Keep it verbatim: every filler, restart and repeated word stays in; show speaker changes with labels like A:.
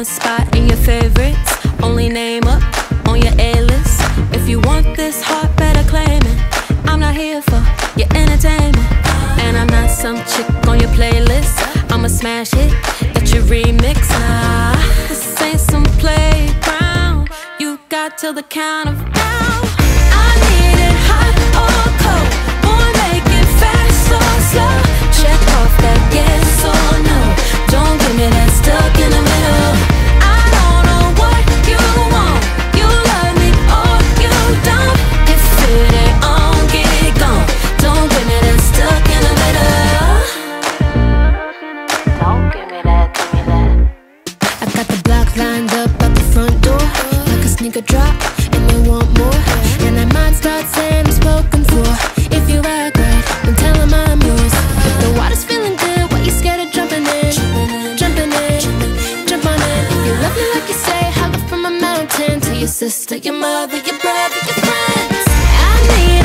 A: spot in your favorites. Only name up on your A-list. If you want this heart, better claim it. I'm not here for your entertainment, and I'm not some chick on your playlist. I'm a smash hit that you remix. Ah, this ain't some playground. You got till the count of down. I need it hot or cold. Boy, make it fast or slow. Check off that yes or no. Don't give me that stuck in the middle. I don't know what you want. You love me or you don't. If it ain't on, get it gone. Don't give me that stuck in the middle. Don't give me that, give me that.
B: I got the block lined up at the front door, like a sneaker drop, and they want more. And I might start saying I'm spoken for. If you act right, then tell them I'm yours. If the water's feeling good, why you scared of jumping in? Jumping in, jump on in. If you love me like you say, holler from a mountain. To your sister, your mother, your brother, your friends. I need